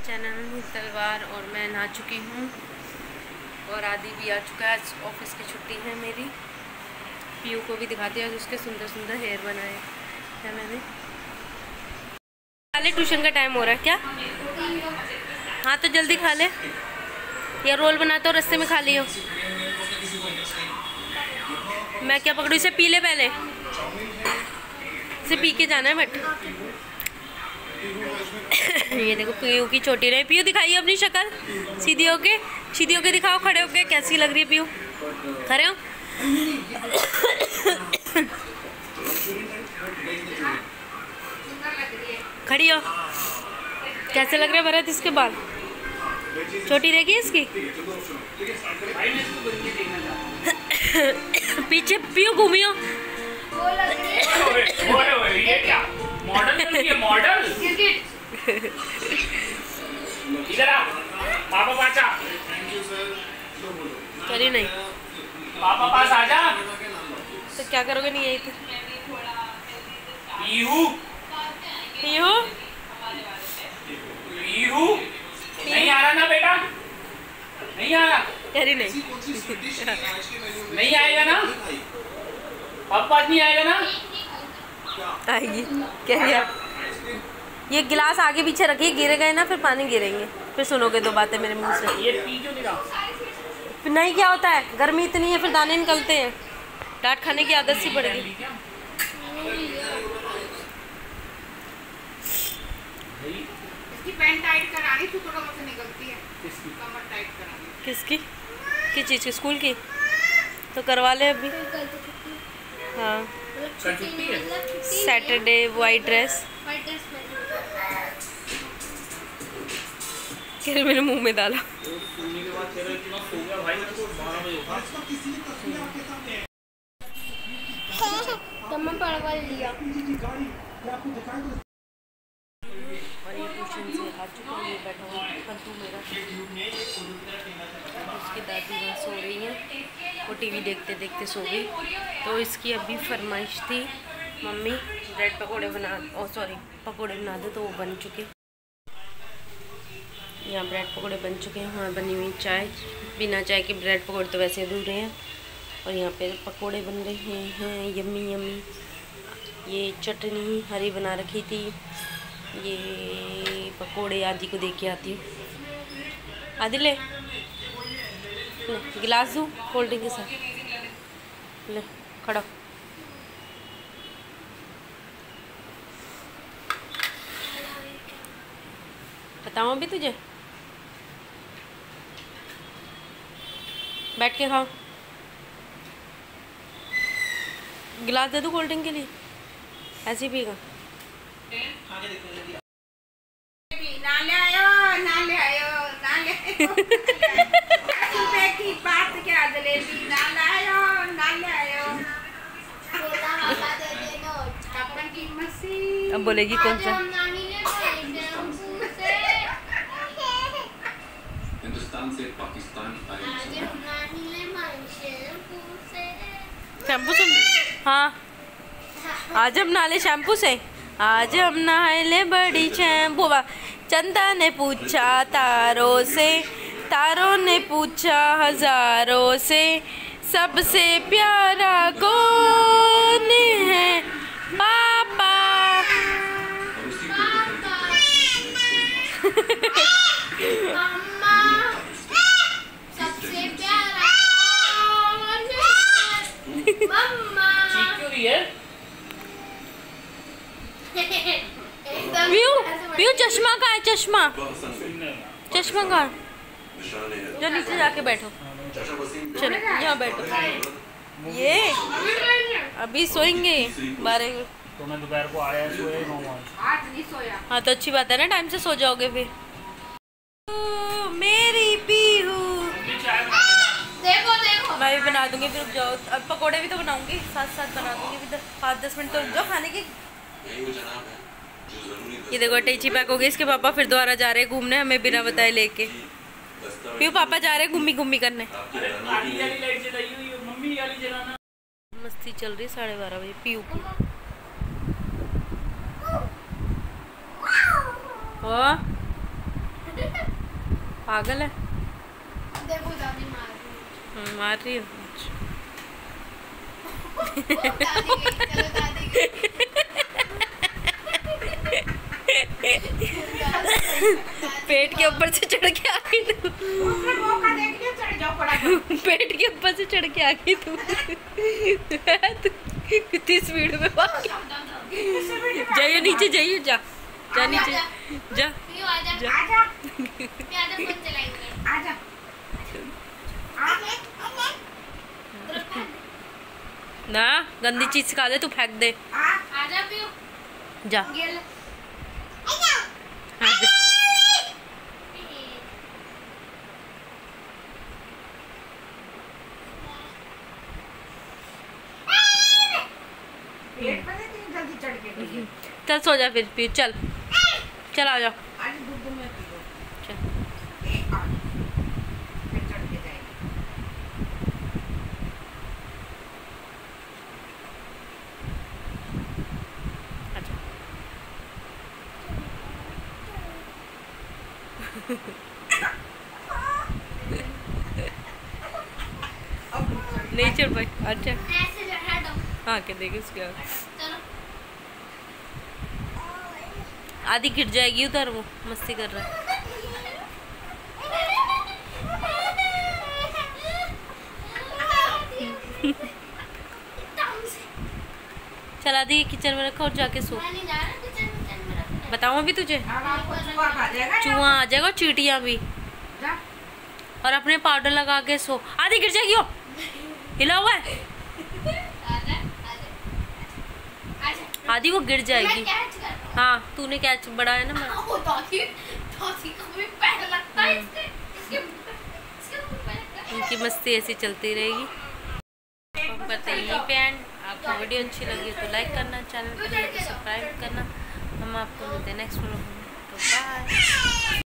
Channel तलवार। और मैं नहा चुकी हूँ और आदि भी आ चुका है। आज ऑफिस की छुट्टी है मेरी। पीयू को भी दिखाती है, उसके सुंदर सुंदर हेयर बनाए हैं मैंने। खा ले, ट्यूशन का टाइम हो रहा है क्या? हाँ तो जल्दी खा ले, या रोल बनाते हो रास्ते में खा लियो। मैं क्या पकड़ू? इसे पी ले पहले, इसे पी के जाना है। बट ये देखो पीयू की छोटी रही। पीयू दिखाइए अपनी शक्ल सीधी होके दिखाओ। खड़े होके कैसी लग रही है पीयू? खड़े हो। खड़ी हो। कैसे लग रहे हैं भरत इसके बाल? छोटी रहेगी इसकी। पीछे पीयू घूमियो। मॉडल इधर आ पापा पास आ। करी नहीं पापा पास आ जा। तो क्या करोगे? नहीं यही तो पीहू पीयू पीहू नहीं आ रहा ना बेटा? नहीं आ रहा? करी नहीं। नहीं आएगा ना? पापा नहीं आएगा ना? आएगी। क्या किया? ये गिलास आगे पीछे रखिए, गिरे गए ना फिर पानी गिरेंगे, फिर सुनोगे दो बातें मेरे मुंह से। ये पी क्यों नहीं रहा? फिर नहीं, क्या होता है, गर्मी इतनी है फिर दाने निकलते हैं। डांट खाने की आदत सी पड़ गई। इसकी पैंट टाइट करानी थी, थोड़ा मुझसे निकलती है। कमर टाइट करानी। किसकी? किस चीज़ की? स्कूल की? तो करवा ले अभी। हाँ सैटरडे वाइट ड्रेस क्या मेरे मुंह में डाला। और ये ट्यूशन से आ चुका है, ये बैठा हुआ फंतू मेरा। उसकी दादी वहाँ सो रही हैं, वो टीवी देखते देखते सो गई। तो इसकी अभी फरमाइश थी, मम्मी ब्रेड पकोड़े बना, सॉरी पकोड़े बना दो, तो वो बन चुके। यहाँ ब्रेड पकोड़े बन चुके हैं। वहाँ बनी हुई चाय, बिना चाय के ब्रेड पकोड़े तो वैसे अधूरे हैं। और यहाँ पे पकोड़े बन रहे हैं, यम्मी यम्मी। ये चटनी हरी बना रखी थी। ये पकोड़े आदि को दे के आती हूँ। आदि ले गिलास दूँ कोल्ड ड्रिंक के साथ? ले खड़ा। बताऊँ अभी तुझे? बैठ के खाओ। गिलास दे दूँ कोल्ड ड्रिंक के लिए? ऐसे ही पिएगा? ना ले आयो, ना ले आयो, ना ले आयो। सुबह की बात क्या जलेबी, ना ले आयो, ना ले आयो। कपन की मशीन। अब बोलेगी कौन सा? हिंदुस्तान से पाकिस्तान शैम्पू से? हाँ आज हम नहा ले शैम्पू से। आज हम नहाए ले बड़ी शैम्पू। चंदा ने पूछा तारों से, तारों ने पूछा हजारों से, सबसे प्यारा कौन है? पापा। सबसे प्यारा कौन है? मम्मा। ठीक क्यों रही है? पीयू चश्मा कहाँ है? चश्मा कहाँ? जो नीचे जाके बैठो। चलो यहाँ बैठो। ये अभी सोएंगे 12। तो मैं दोपहर को आया, सोए 9 आज नहीं सोया। हाँ तो अच्छी बात है ना, टाइम से सो जाओगे फिर। मेरी पीहू। देखो देखो मैं भी बना दूंगी, फिर रुक जाओ। अब पकोड़े भी तो बनाऊंगी, साथ साथ बना दूंगी। 5-10 मिनट तो रुक जाओ खाने के। ये देखो टेची पैक हो गई। इसके पापा फिर दोबारा जा रहे हैं घूमने, हमें बिना बताए लेके। पीयू पापा जा रहे हैं घूमी घूमी करने। मस्ती चल रही 12:30 बजे पीयू की। पागल है। देखो दादी मार मार रही हो। दादी गई, चलो दादी गई। पेट के ऊपर से चढ़ के आ गई तू। दूसरे मौका देख लिया, चढ़ जाओ फटाफट। पेट के ऊपर से चढ़ के आ गई तू। कितनी स्पीड में भागी। जाइए नीचे, जाइए, जा जा नीचे जा। पियो आजा, जा। आजा मैं आजा फोन चलाएंगे। आजा ना गंदी चीज खा दे तू, फेंक दे। आजा पियो। जा। ये ले। हाँ, दे। पेट में नहीं जल्दी चढ़ के गई। चल सो जा फिर चल चल आ जा। आज दूध में पी लो। चल। एक और फिर चढ़ के जाएगी। अच्छा। नहीं चढ़ पाई। अच्छा ऐसे चढ़ा दो। हाँ के देखे उसके बाद चलो। आधी गिर जाएगी उधर, वो मस्ती कर रहा है। चल आधी किचन में रखो और जाके सो। मैं नहीं जा रहा किचन में रखने। बताऊँ अभी तुझे, अब आपको चूहा खा जाएगा। चूहा आ जाएगा, चींटियाँ भी। जा। और अपने पाउडर लगा के सो। आधी गिर जाएगी वो, हिला हुआ है। आजा आजा आजा। आधी वो गिर मैं जाएगी। कैच कर रहा हूँ। हाँ तूने कैच बड़ा है ना। मैं ओ दादी दादी को भी पैर लगता है इसके मुंह पे लगता है। उनकी मस्ती ऐसी चलती रहेगी। हम करते हैं यहीं पे एंड। आपको वीडियो अच्छी लगी तो लाइक करना, चैनल को सब्सक्राइब करना। हम आपको मिलते हैं नेक्स्ट व्लॉग में। तो बाय।